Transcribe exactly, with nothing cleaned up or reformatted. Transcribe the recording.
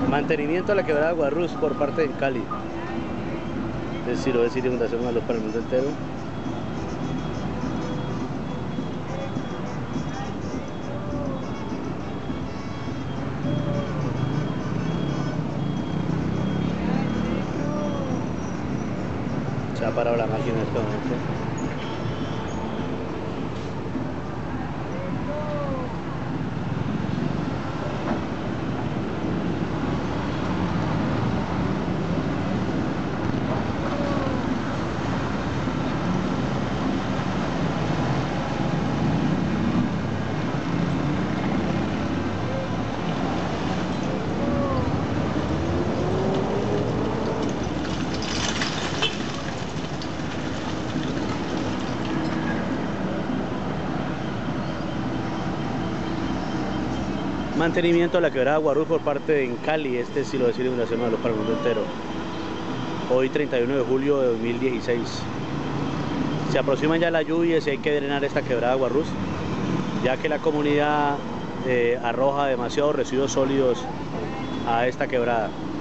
Mantenimiento a la quebrada Guarrús por parte de Cali. Es decir, decir inundación a los para el mundo entero. Se ha parado la máquina en este momento. Mantenimiento a la quebrada Guarrús por parte de Cali, este sí lo decir inundación a los para el mundo entero. Hoy treinta y uno de julio de dos mil dieciséis. Se aproximan ya las lluvias y hay que drenar esta quebrada Guarrús, ya que la comunidad eh, arroja demasiados residuos sólidos a esta quebrada.